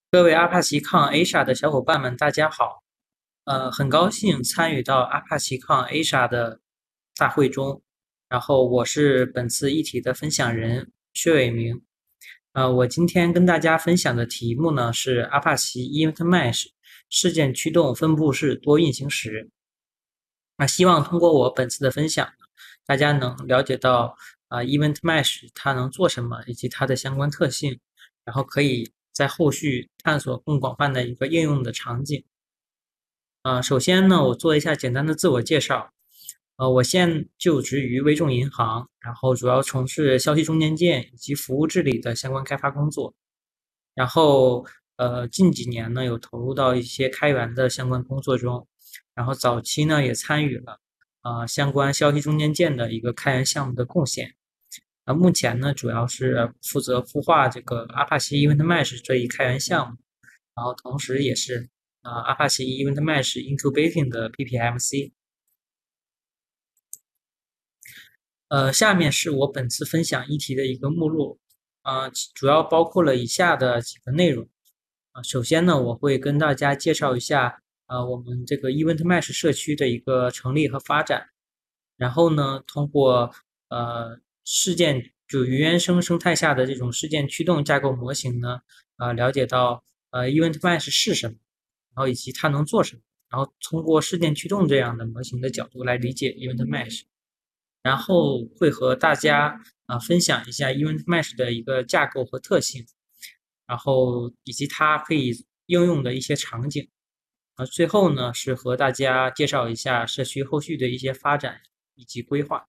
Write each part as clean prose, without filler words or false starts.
各位 Apachecon Asia 的小伙伴们，大家好。很高兴参与到 Apachecon Asia 的大会中。然后我是本次议题的分享人薛伟明。我今天跟大家分享的题目呢是 Apache EventMesh 事件驱动分布式多运行时。希望通过我本次的分享，大家能了解到EventMesh 它能做什么，以及它的相关特性，然后可以在后续探索更广泛的一个应用的场景。首先呢，我做一下简单的自我介绍。我现就职于微众银行，然后主要从事消息中间件以及服务治理的相关开发工作。然后近几年呢，有投入到一些开源的相关工作中。然后早期呢，也参与了相关消息中间件的一个开源项目的贡献。目前呢，主要是负责孵化这个 Apache EventMesh 这一开源项目，然后同时也是Apache EventMesh Incubating 的 PPMC。下面是我本次分享议题的一个目录，主要包括了以下的几个内容。首先呢，我会跟大家介绍一下我们这个 EventMesh 社区的一个成立和发展。然后呢，通过事件就云原生态下的这种事件驱动架构模型呢，了解到EventMesh 是什么，然后以及它能做什么，然后通过事件驱动这样的模型的角度来理解 EventMesh。然后会和大家分享一下 EventMesh 的一个架构和特性，然后以及它可以应用的一些场景。最后呢是和大家介绍一下社区后续的一些发展以及规划。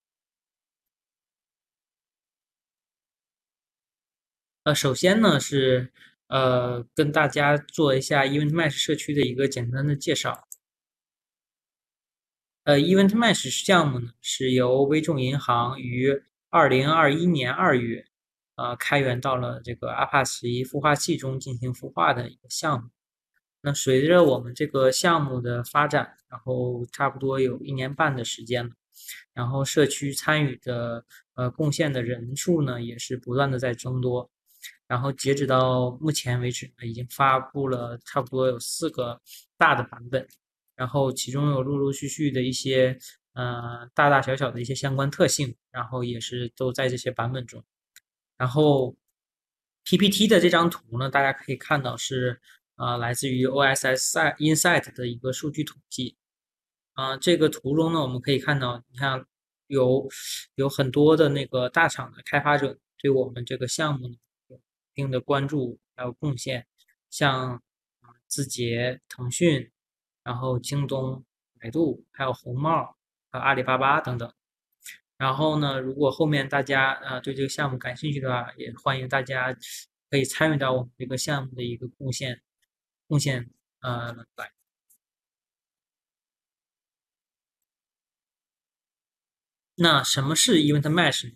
首先呢是跟大家做一下 EventMesh 社区的一个简单的介绍。EventMesh 项目呢是由微众银行于2021年2月开源到了这个 Apache 孵化器中进行孵化的一个项目。那随着我们这个项目的发展，然后差不多有1年半的时间了，然后社区参与的贡献的人数呢也是不断的在增多。然后截止到目前为止呢，已经发布了差不多有4个大的版本，然后其中有陆陆续续的一些大大小小的一些相关特性，然后也是都在这些版本中。然后 PPT 的这张图呢，大家可以看到是来自于 OSS Insight 的一个数据统计。这个图中呢，我们可以看到，你看有很多的那个大厂的开发者对我们这个项目呢有一定的关注还有贡献，像字节、腾讯，然后京东、百度，还有红帽、还有阿里巴巴等等。然后呢，如果后面大家对这个项目感兴趣的话，也欢迎大家可以参与到我们这个项目的一个贡献来。那什么是 Event Mesh 呢？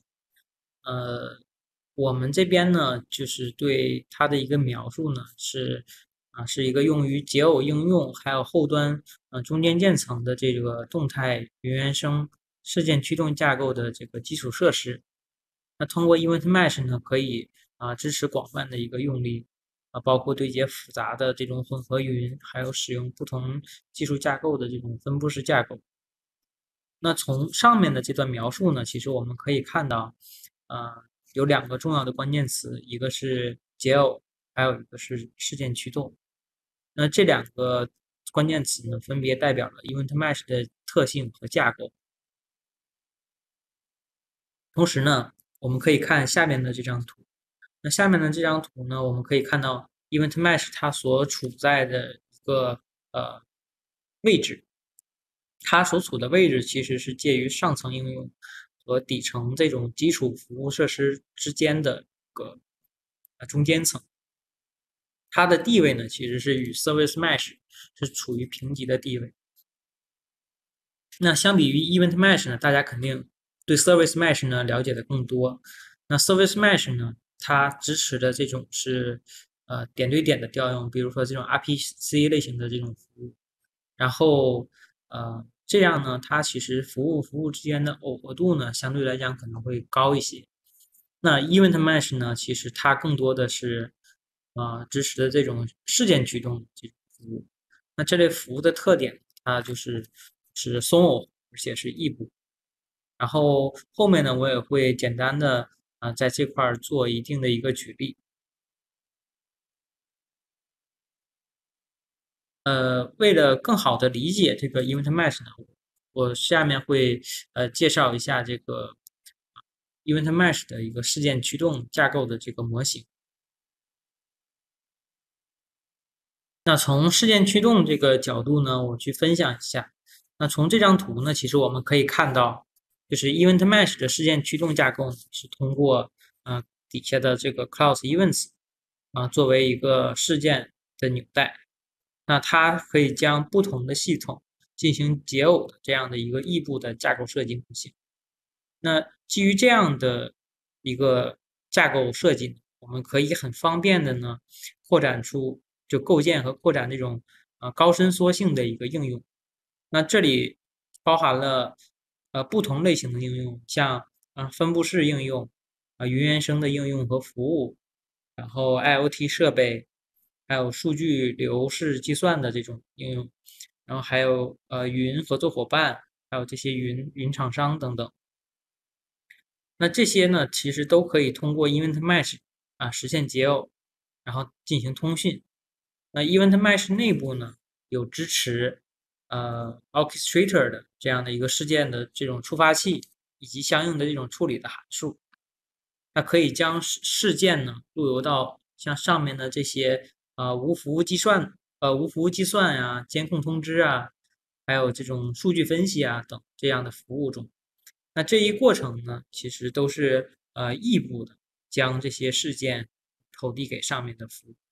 我们这边呢，就是对它的一个描述呢，是一个用于解耦应用还有后端中间件层的这个动态云原生事件驱动架构的这个基础设施。那通过 Event Mesh 呢，可以支持广泛的一个用例，包括对接复杂的这种混合云，还有使用不同技术架构的这种分布式架构。那从上面的这段描述呢，其实我们可以看到，有2个重要的关键词，一个是解耦，还有一个是事件驱动。那这2个关键词呢，分别代表了 Event Mesh 的特性和架构。同时呢，我们可以看下面的这张图。那下面的这张图呢，我们可以看到 Event Mesh 它所处在的一个位置。它所处的位置其实是介于上层应用和底层这种基础服务设施之间的一个中间层。它的地位呢，其实是与 Service Mesh 是处于平级的地位。那相比于 Event Mesh 呢，大家肯定对 Service Mesh 呢了解的更多。那 Service Mesh 呢，它支持的这种是点对点的调用，比如说这种 RPC 类型的这种服务。然后这样呢，它其实服务之间的耦合度呢，相对来讲可能会高一些。那 Event Mesh 呢，其实它更多的是支持的这种事件驱动这种服务。那这类服务的特点，它是松耦，而且是异步。然后后面呢，我也会简单的在这块儿做一定的一个举例。为了更好的理解这个 EventMesh 呢，我下面会介绍一下这个 EventMesh 的一个事件驱动架构的这个模型。那从事件驱动这个角度呢，我去分享一下。那从这张图呢，其实我们可以看到，就是 EventMesh 的事件驱动架构是通过底下的这个 Cloud Events 作为一个事件的纽带。那它可以将不同的系统进行解耦的这样的一个异步的架构设计模型。那基于这样的一个架构设计，我们可以很方便的呢扩展出就构建和扩展那种高伸缩性的一个应用。那这里包含了不同类型的应用，像分布式应用云原生的应用和服务，然后 IoT 设备，还有数据流式计算的这种应用，然后还有云合作伙伴，还有这些云厂商等等。那这些呢，其实都可以通过 EventMesh 实现解耦，然后进行通讯。那 EventMesh 内部呢有支持Orchestrator 的这样的一个事件的这种触发器，以及相应的这种处理的函数。它可以将事件呢路由到像上面的这些无服务计算呀、监控通知啊，还有这种数据分析啊等这样的服务中。那这一过程呢，其实都是异步的将这些事件投递给上面的服务。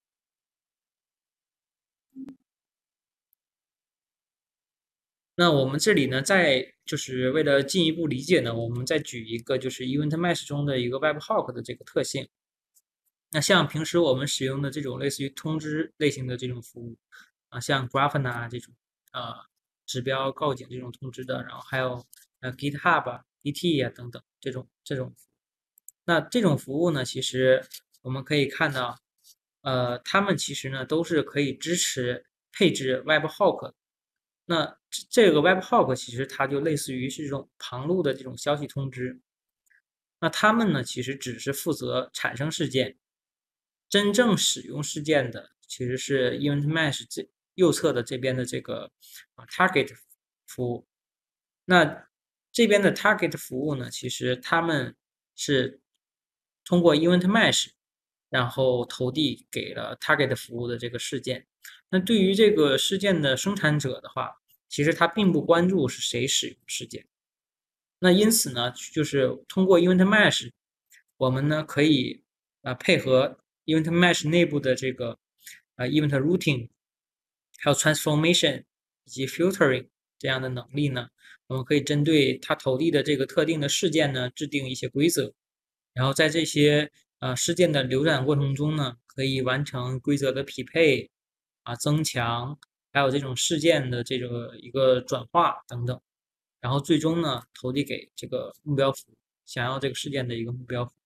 那我们这里呢，就是为了进一步理解呢，我们再举一个就是 EventMesh 中的一个 Webhook 的这个特性。那像平时我们使用的这种类似于通知类型的这种服务像 Grafana 这种指标告警这种通知的，然后还有GitHub DT 等等这种，那这种服务呢，其实我们可以看到，它们其实呢都是可以支持配置 Webhook。那这个 Webhook 其实它就类似于是这种旁路的这种消息通知。那它们呢，其实只是负责产生事件，真正使用事件的其实是 EventMesh 右侧的这边的这个Target 服务。那这边的 Target 服务呢，其实他们是通过 EventMesh，然后投递给了 Target 服务的这个事件。那对于这个事件的生产者的话，其实他并不关注是谁使用事件。那因此呢，就是通过 EventMesh，我们呢可以配合 EventMesh 内部的这个Event Routing，还有 Transformation 以及 Filtering 这样的能力呢，我们可以针对它投递的这个特定的事件呢制定一些规则，然后在这些事件的流转过程中呢，可以完成规则的匹配增强，还有这种事件的这个一个转化等等。然后最终呢投递给这个目标服务，想要这个事件的一个目标服务。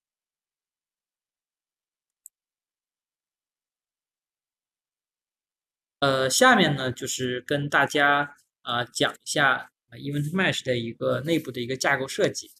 下面呢就是跟大家讲一下EventMesh 的一个内部的一个架构设计。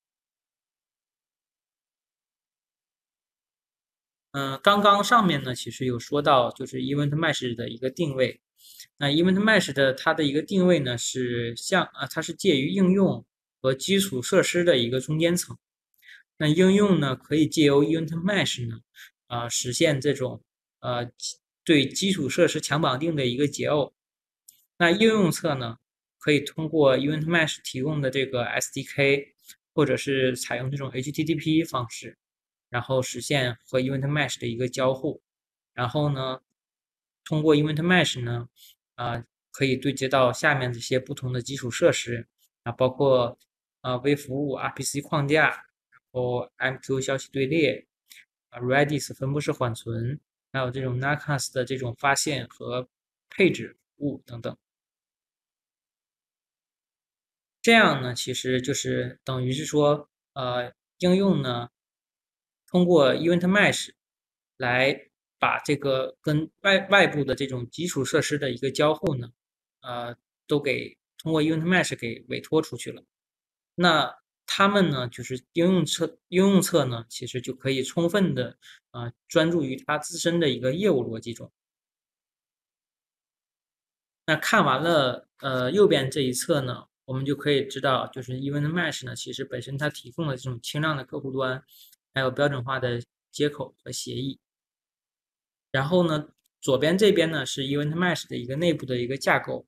刚刚上面呢其实有说到就是 EventMesh 的一个定位。那 EventMesh 的它的一个定位呢是它是介于应用和基础设施的一个中间层。那应用呢，可以借由 EventMesh 呢，实现这种对基础设施强绑定的一个解耦。那应用侧呢，可以通过 EventMesh 提供的这个 SDK，或者是采用这种 HTTP 方式，然后实现和 EventMesh 的一个交互。然后呢，通过 EventMesh 呢，可以对接到下面这些不同的基础设施包括微服务 RPC 框架。MQ 消息队列Redis 分布式缓存，还有这种 Narcas 的这种发现和配置服务等等。这样呢，其实就是等于是说，应用呢通过 EventMesh 来把这个跟外部的这种基础设施的一个交互呢，都给通过 EventMesh 给委托出去了。那他们呢，就是应用侧呢，其实就可以充分的专注于它自身的一个业务逻辑中。那看完了右边这一侧呢，我们就可以知道，就是 EventMesh 呢，其实本身它提供了这种轻量的客户端，还有标准化的接口和协议。然后呢，左边这边呢是 EventMesh 的一个内部的一个架构。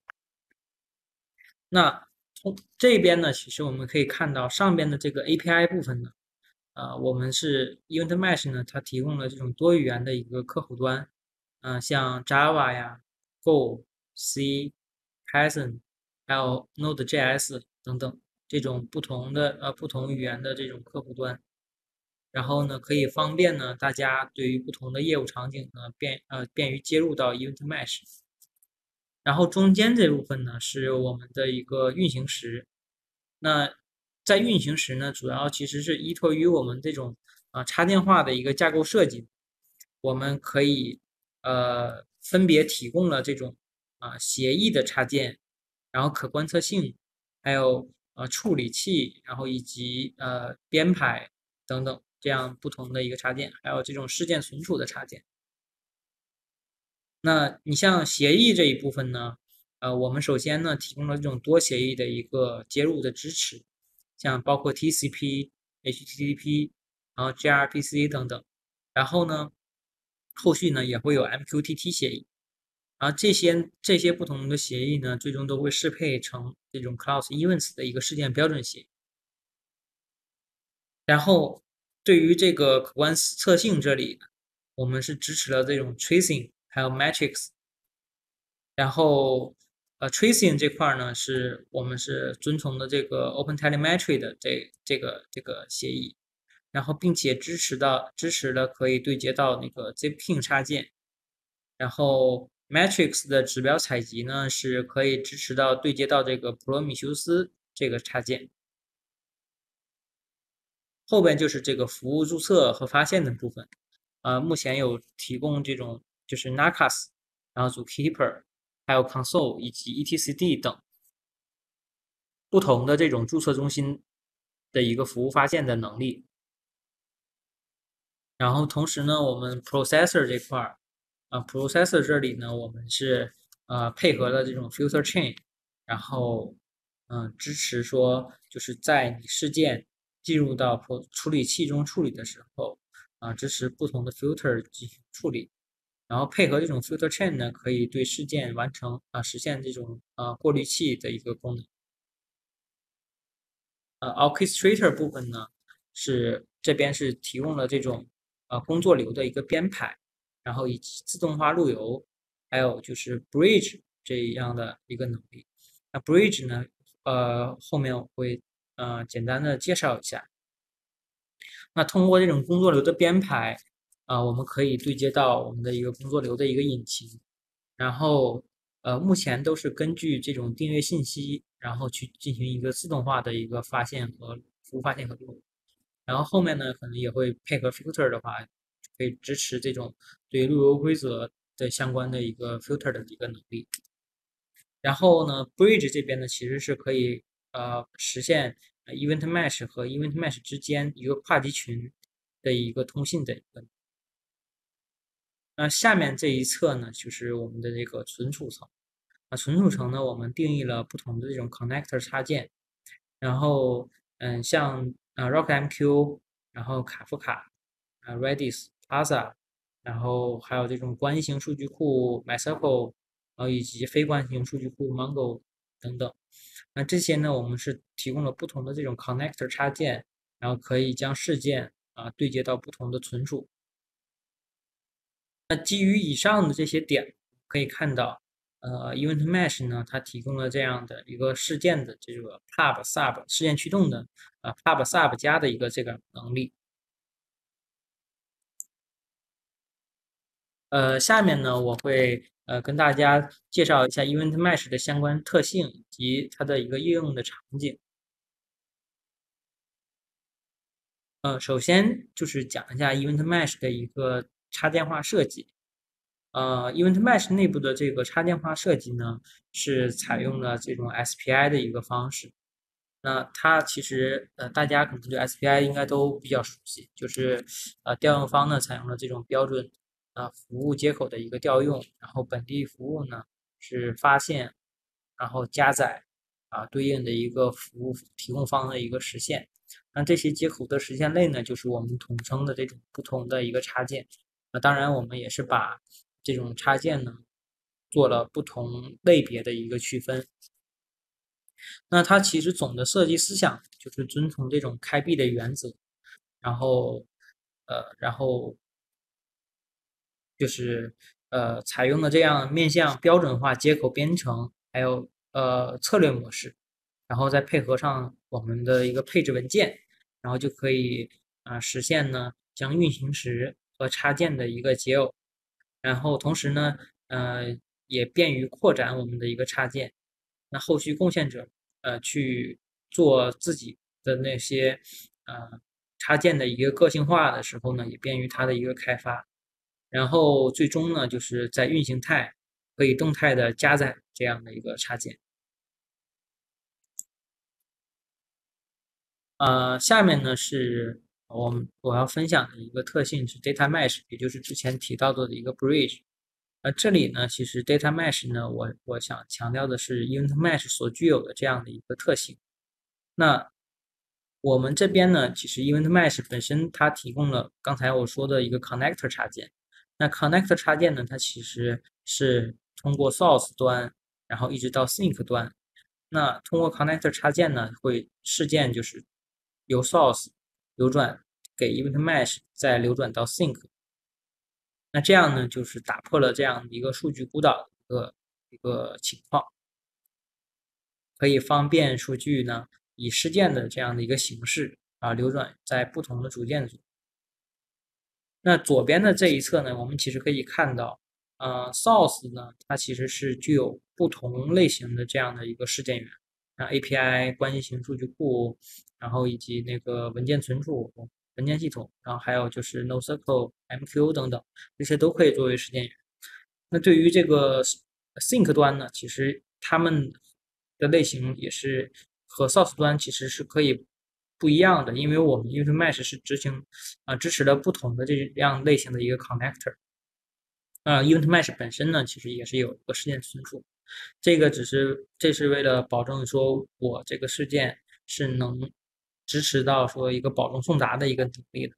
那从这边呢，其实我们可以看到上边的这个 API 部分呢，我们是 EventMesh 呢，它提供了这种多语言的一个客户端，像 Java 呀、Go、C、Python，还有 Node.js 等等这种不同语言的这种客户端。然后呢，可以方便呢大家对于不同的业务场景呢便于接入到 EventMesh。然后中间这部分呢是我们的一个运行时。那在运行时呢，主要其实是依托于我们这种插件化的一个架构设计，我们可以分别提供了这种协议的插件，然后可观测性，还有处理器，然后以及编排等等这样不同的一个插件，还有这种事件存储的插件。那你像协议这一部分呢，我们首先呢提供了这种多协议的一个接入的支持，像包括 TCP、HTTP，然后 gRPC 等等。然后呢，后续呢也会有 MQTT 协议，然后这些不同的协议呢，最终都会适配成这种 Cloud Events 的一个事件标准协议。然后对于这个可观测性这里，我们是支持了这种 tracing，还有 metrics。然后tracing 这块呢，我们是遵从的这个 OpenTelemetry 的这个协议，然后并且支持了可以对接到那个 Zipkin 插件。然后 Metrics 的指标采集呢，是可以支持到对接到这个普罗米修斯这个插件。后边就是这个服务注册和发现的部分，目前有提供这种就是 Nakas，然后 Zookeeper，还有 Console 以及 etcd 等不同的这种注册中心的一个服务发现的能力。然后同时呢，我们 Processor 这块儿，Processor 这里呢，我们是配合了这种 Filter Chain，然后支持说就是在你事件进入到处理器中处理的时候，支持不同的 filter 进行处理，然后配合这种 filter chain 呢，可以对事件实现这种过滤器的一个功能。Orchestrator 部分呢，这边是提供了这种工作流的一个编排，然后以及自动化路由，还有就是 bridge 这样的一个能力。那 bridge 呢，后面我会简单的介绍一下。那通过这种工作流的编排，我们可以对接到我们的一个工作流的一个引擎，然后目前都是根据这种订阅信息，然后去进行一个自动化的一个发现和服务发现和录入。然后后面呢，可能也会配合 filter 的话，可以支持这种对路由规则的相关的一个 filter 的一个能力。然后呢，bridge 这边呢，其实是可以实现EventMesh 和 EventMesh 之间一个跨集群的一个通信的一个。那下面这一侧呢，就是我们的这个存储层。存储层呢，我们定义了不同的这种 connector 插件，然后像RockMQ，然后卡夫卡Redis、Plaza，然后还有这种关系型数据库 MySQL，然后以及非关系型数据库 Mongo 等等。那这些呢，我们是提供了不同的这种 connector 插件，然后可以将事件对接到不同的存储。那基于以上的这些点，可以看到，EventMesh 呢，它提供了这样的一个事件的这个 Pub Sub 事件驱动的Pub Sub 加的一个这个能力。下面呢，我会跟大家介绍一下 EventMesh 的相关特性以及它的一个应用的场景。首先就是讲一下 EventMesh 的一个插件化设计。 EventMesh 内部的这个插件化设计呢，是采用了这种 SPI 的一个方式。那它其实大家可能对 SPI 应该都比较熟悉，就是调用方呢采用了这种标准服务接口的一个调用，然后本地服务呢是发现，然后加载对应的一个服务提供方的一个实现。那这些接口的实现类呢，就是我们统称的这种不同的一个插件。当然我们也是把这种插件呢做了不同类别的一个区分。那它其实总的设计思想就是遵从这种开闭的原则，然后就是采用了这样面向标准化接口编程，还有策略模式，然后再配合上我们的一个配置文件，然后就可以实现呢将运行时和插件的一个解耦，然后同时呢也便于扩展我们的一个插件。那后续贡献者去做自己的那些插件的一个个性化的时候呢，也便于它的一个开发。然后最终呢，就是在运行态可以动态的加载这样的一个插件。下面呢是我要分享的一个特性是 Data Mesh，也就是之前提到的一个 Bridge。这里呢，其实 Data Mesh 呢，我想强调的是 EventMesh 所具有的这样的一个特性。那我们这边呢，其实 EventMesh 本身它提供了刚才我说的一个 Connector 插件。那 Connector 插件呢，它其实是通过 Source 端，然后一直到 Sync 端。那通过 Connector 插件呢，会事件就是由 Source 流转给 EventMesh，再流转到 Sync。那这样呢，就是打破了这样一个数据孤岛的一个情况，可以方便数据呢以事件的这样的一个形式流转在不同的组件中。那左边的这一侧呢，我们其实可以看到，source 呢，它其实是具有不同类型的这样的一个事件源，API 关系型数据库，然后以及那个文件存储、文件系统，然后还有就是 NoSQL、MQ 等等，这些都可以作为事件源。那对于这个 Sync 端呢，其实它们的类型也是和 Source 端其实是可以不一样的，因为我们 EventMesh 是支持了不同的这样类型的一个 connector。EventMesh 本身呢，其实也是有一个事件存储，这是为了保证说我这个事件是能支持到说一个保证送达的一个能力的。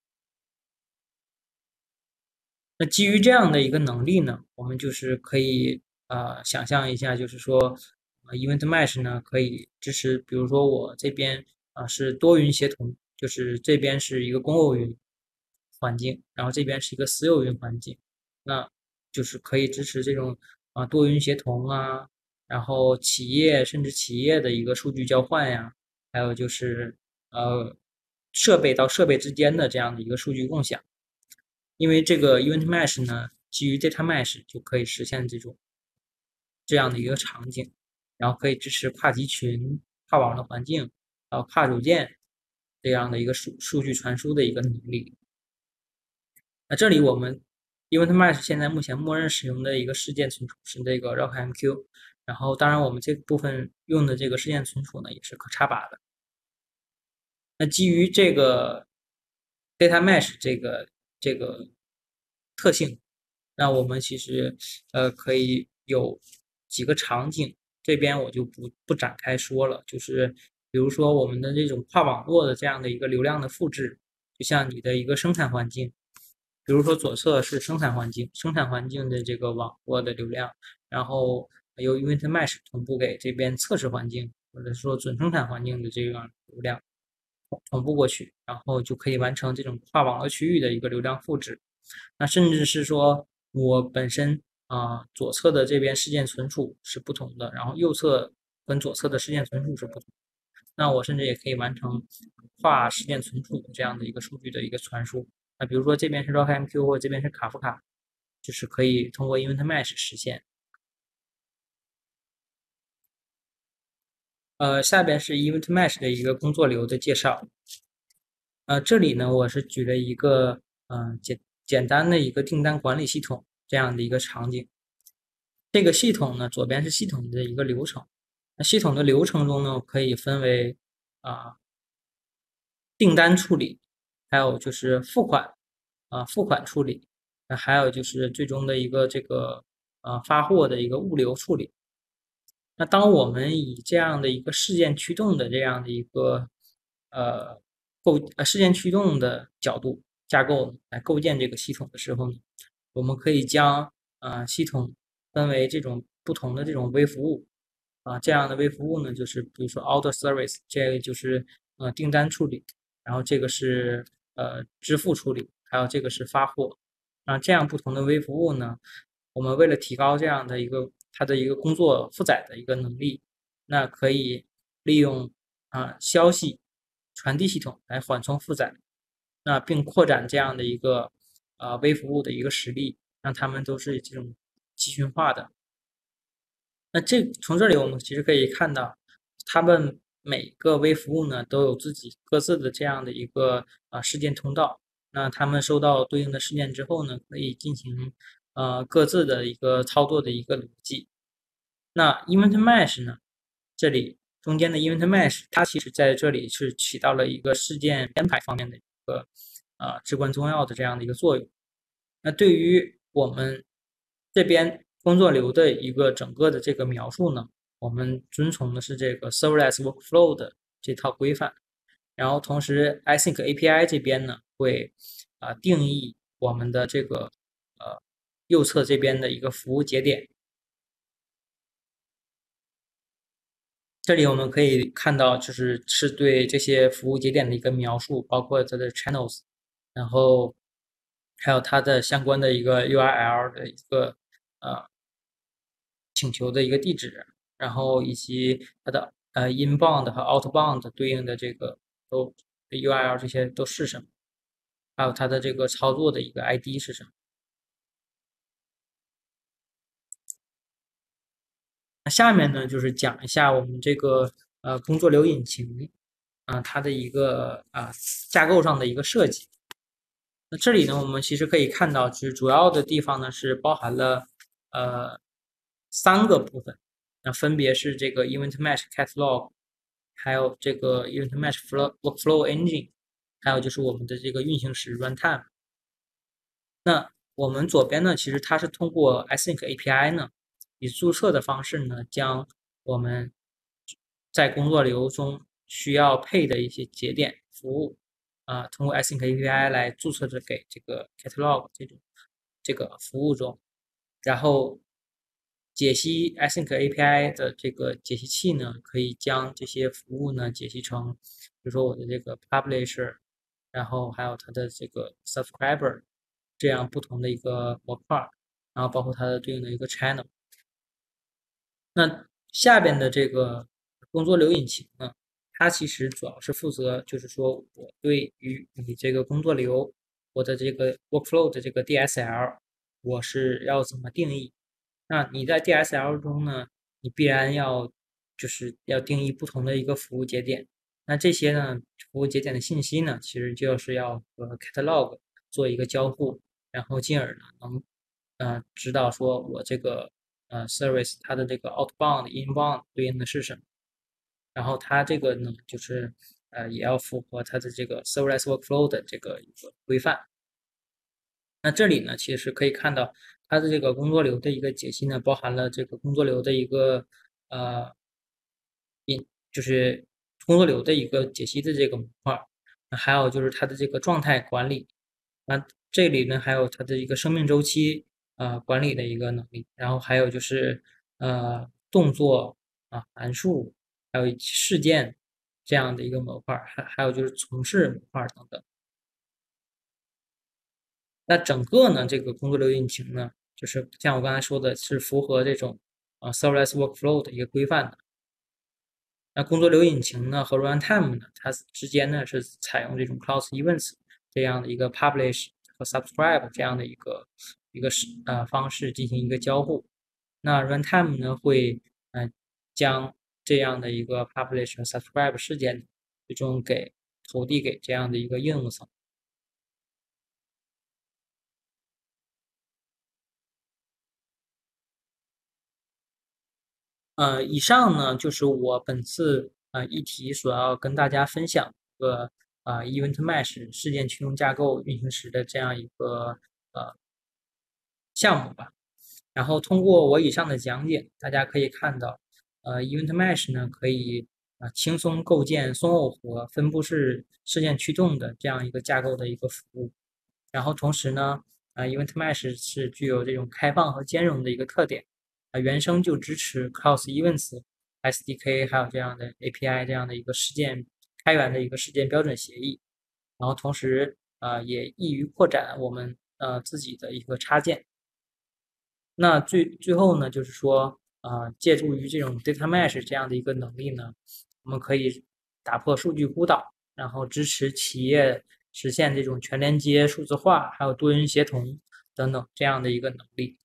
那基于这样的一个能力呢，我们就是可以想象一下，就是说EventMesh 呢可以支持，比如说我这边是多云协同，就是这边是一个公有云环境，然后这边是一个私有云环境，那就是可以支持这种多云协同啊，然后甚至企业的一个数据交换呀，还有就是设备到设备之间的这样的一个数据共享。因为这个 EventMesh 呢，基于 Data Mesh 就可以实现这样的一个场景，然后可以支持跨集群、跨网的环境，跨组件这样的一个数据传输的一个能力。那这里我们 EventMesh 现在目前默认使用的一个事件存储是这个 RockMQ，然后当然我们这部分用的这个事件存储呢也是可插拔的。那基于这个 Data Mesh 这个特性，那我们其实可以有几个场景，这边我就不展开说了，就是比如说我们的这种跨网络的这样的一个流量的复制，就像你的一个生产环境，比如说左侧是生产环境，生产环境的这个网络的流量，然后由 EventMesh 同步给这边测试环境或者说准生产环境的这个流量同步过去，然后就可以完成这种跨网络区域的一个流量复制。那甚至是说我本身左侧的这边事件存储是不同的，然后右侧跟左侧的事件存储是不同的，那我甚至也可以完成跨事件存储这样的一个数据的一个传输。那比如说这边是 RockMQ 或这边是卡夫卡，就是可以通过 EventMesh 实现。下边是 EventMesh 的一个工作流的介绍。这里呢我是举了一个简单的一个订单管理系统， 这样的一个场景。这个系统呢，左边是系统的一个流程。那系统的流程中呢，可以分为订单处理，还有就是付款处理，还有就是最终的一个这个发货的一个物流处理。那当我们以这样的一个事件驱动的这样的一个呃事件驱动的角度架构来构建这个系统的时候呢，我们可以将系统分为这种不同的这种微服务这样的微服务呢，就是比如说 order service，这个就是订单处理，然后这个是支付处理，还有这个是发货。这样不同的微服务呢，我们为了提高这样的一个它的一个工作负载的一个能力，那可以利用消息传递系统来缓冲负载，那并扩展这样的一个微服务的一个实力，让它们都是这种集群化的。那从这里我们其实可以看到，他们每个微服务呢都有自己各自的这样的一个事件通道。那他们收到对应的事件之后呢，可以进行各自的一个操作的一个逻辑。那 EventMesh 呢，这里中间的 EventMesh，它其实在这里是起到了一个事件编排方面的一个至关重要的这样的一个作用。那对于我们这边工作流的一个整个的这个描述呢，我们遵从的是这个 Serverless Workflow 的这套规范。然后同时 Async API 这边呢会定义我们的这个右侧这边的一个服务节点。这里我们可以看到，是对这些服务节点的一个描述，包括它的 channels，然后还有它的相关的一个 URL 的一个请求的一个地址，然后以及它的inbound 和 outbound 对应的这个都 URL 这些都是什么，还有它的这个操作的一个 ID 是什么。那下面呢，就是讲一下我们这个工作流引擎它的一个架构上的一个设计。那这里呢，我们其实可以看到，就是主要的地方呢是包含了呃3个部分，那分别是这个 EventMesh Catalog，还有这个 EventMesh Workflow Engine，还有就是我们的这个运行时 Runtime。那我们左边呢，其实它是通过 Async API 呢，以注册的方式呢，将我们在工作流中需要配的一些节点服务通过 Async API 来注册着给这个 Catalog 这个服务中，然后解析 Async API 的这个解析器呢，可以将这些服务呢解析成，比如说我的这个 Publisher，然后还有它的这个 Subscriber，这样不同的一个模块，然后包括它的对应的一个 channel。那下边的这个工作流引擎呢，它其实主要是负责，就是说我对于你这个工作流，我的这个 workflow 的这个 DSL，我是要怎么定义？那你在 DSL 中呢，你必然要定义不同的一个服务节点。那这些呢，服务节点的信息呢，其实就是要和 catalog 做一个交互，然后进而呢能知道说我这个service 它的这个 outbound、inbound 对应的是什么，然后它这个呢就是也要符合它的这个 serverless workflow 的这个一个规范。那这里呢，其实可以看到它的这个工作流的一个解析呢，包含了这个工作流的一个呃就是工作流的一个解析的这个模块，还有就是它的这个状态管理，那这里呢还有它的一个生命周期管理的一个能力，然后还有就是动作函数，还有事件这样的一个模块，还有就是从事模块等等。那整个呢这个工作流引擎呢，就是像我刚才说的，是符合这种serverless workflow 的一个规范的。那工作流引擎呢和 Runtime 呢，它之间呢是采用这种 Cloud Events 这样的一个 Publish 和 Subscribe 这样的一个方式进行一个交互。那 Runtime 呢会将这样的一个 Publish 和 Subscribe 事件最终投递给这样的一个应用层。 以上呢就是我本次议题所要跟大家分享的EventMesh 事件驱动架构运行时的这样一个呃项目吧。然后通过我以上的讲解，大家可以看到，EventMesh 呢可以轻松构建松耦合分布式事件驱动的这样一个架构的一个服务。然后同时呢，EventMesh 是具有这种开放和兼容的一个特点。原生就支持 Cross Events SDK，还有这样的 API 这样的一个事件开源的一个事件标准协议。然后同时也易于扩展我们自己的一个插件。那最后呢，就是说借助于这种 Data Mesh 这样的一个能力呢，我们可以打破数据孤岛，然后支持企业实现这种全连接、数字化，还有多云协同等等这样的一个能力。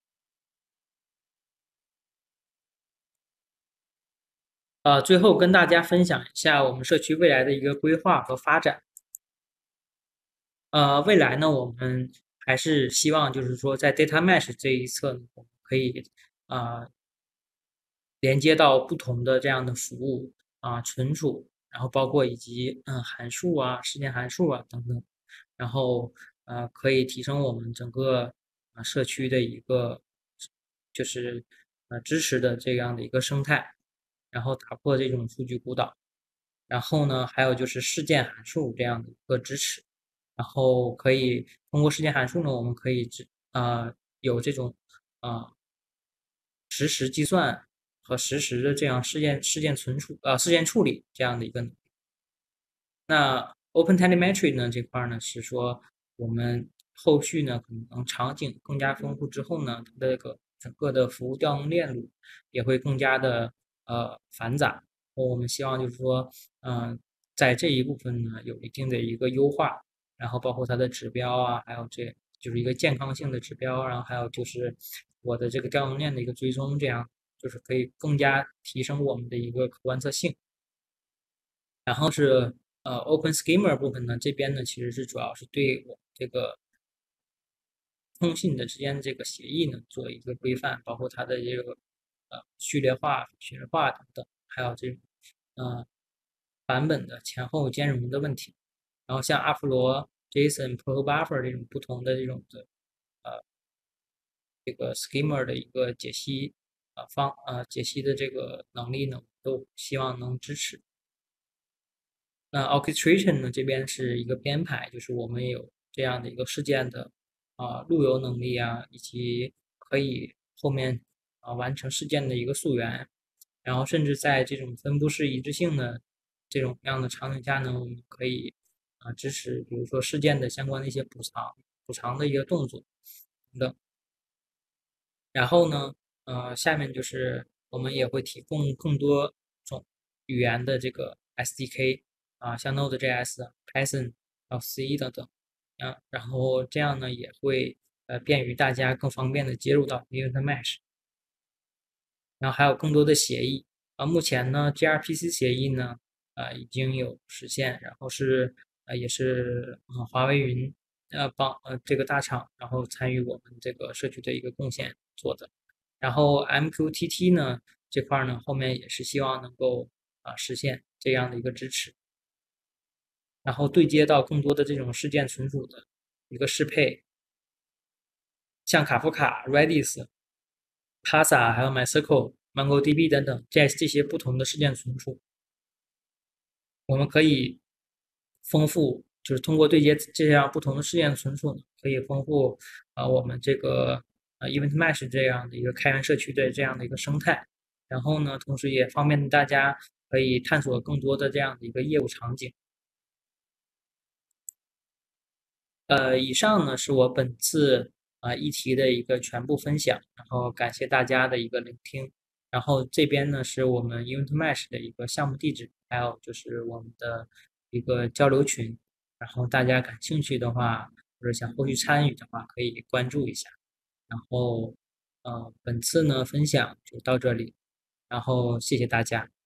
最后跟大家分享一下我们社区未来的一个规划和发展。未来呢，我们还是希望就是说，在 Data Mesh 这一侧呢，我们可以连接到不同的这样的服务存储，然后包括以及函数事件函数等等，然后可以提升我们整个社区的一个就是支持的这样的一个生态，然后打破这种数据孤岛。然后呢，还有就是事件函数这样的一个支持，然后可以通过事件函数呢，我们可以有这种实时计算和实时的这样事件存储事件处理这样的一个能力。那 OpenTelemetry 呢这块呢是说我们后续呢可能场景更加丰富之后呢，它的这个整个的服务调用链路也会更加的繁杂。我们希望就是说，在这一部分呢有一定的一个优化，然后包括它的指标还有这就是一个健康性的指标，然后还有就是我的这个调用链的一个追踪，这样就是可以更加提升我们的一个可观测性。然后是Open Schema 部分呢，这边呢其实是主要是对我们这个通信的之间的这个协议呢做一个规范，包括它的这个序列化等等，还有这种呃版本的前后兼容的问题。然后像阿弗罗、JSON、Protobuffer 这种不同的这种的这个 schema 的一个解析的这个能力呢，都希望能支持。那 orchestration 呢，这边是一个编排，就是我们有这样的一个事件的路由能力以及可以后面完成事件的一个溯源，然后甚至在这种分布式一致性的这种样的场景下呢，我们可以支持，比如说事件的相关的一些补偿的一个动作等等。然后呢，下面就是我们也会提供更多种语言的这个 SDK 像 Node.js、Python、C 等等，然后这样呢也会便于大家更方便的接入到 EventMesh，然后还有更多的协议目前呢 gRPC 协议呢已经有实现，然后也是华为云帮这个大厂然后参与我们这个社区的一个贡献做的。然后 MQTT 呢这块呢后面也是希望能够实现这样的一个支持，然后对接到更多的这种事件存储的一个适配，像卡夫卡、Redis、Pasa 还有 MySQL、MongoDB 等等这些不同的事件存储，我们可以丰富，就是通过对接这样不同的事件存储，可以丰富我们这个EventMesh 这样的一个开源社区的这样的一个生态。然后呢，同时也方便大家可以探索更多的这样的一个业务场景。以上呢是我本次议题的一个全部分享，然后感谢大家的一个聆听。然后这边呢是我们 EventMesh 的一个项目地址，还有就是我们的一个交流群。然后大家感兴趣的话，或者想后续参与的话，可以关注一下。然后本次呢分享就到这里，然后谢谢大家。